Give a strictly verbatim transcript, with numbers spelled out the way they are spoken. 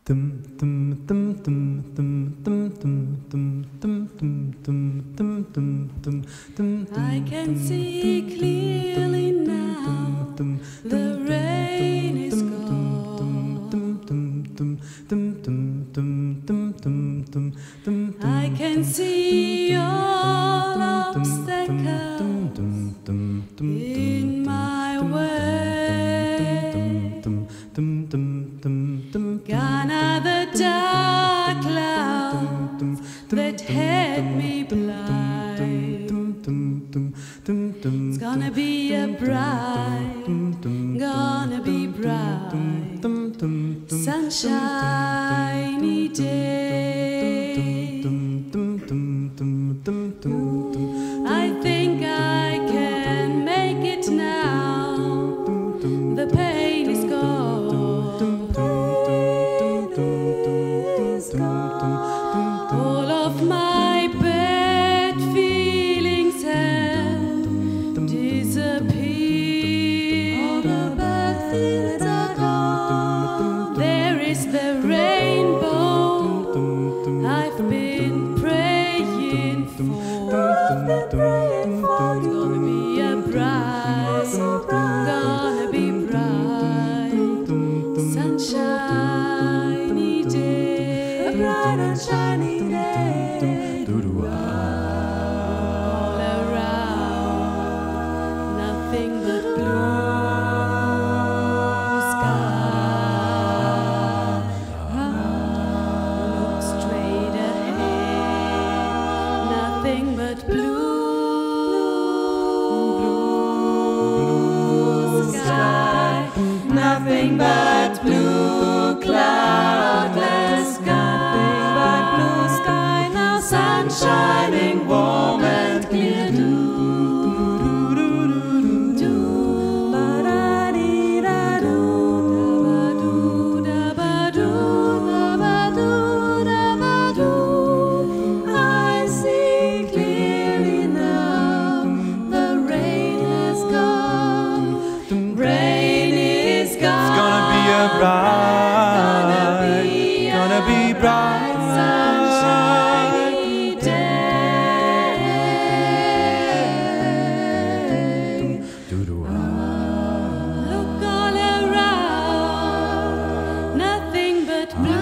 I can see clearly now, the rain is gone. I can see all obstacles in my way. Gone are the dark clouds that had me blind. It's gonna be a bright, gonna be bright, sunshiny day. I think I can make it now. The pain is gone. All of my bad feelings have disappeared. All the bad feelings are gone. There is the rainbow I've been praying for. It's gonna be a bright, gonna be bright, sunshiny day, a bright and shiny day. All around, nothing but blue sky. Look straight ahead, nothing but blue sky, nothing but blue cloudless sky, but blue sky now, sun shining warm and clear. I see clearly now, the rain has gone. Rain is gone. It's gonna be a bright, gonna be bright, sunshiny day. Look all around, nothing but blue.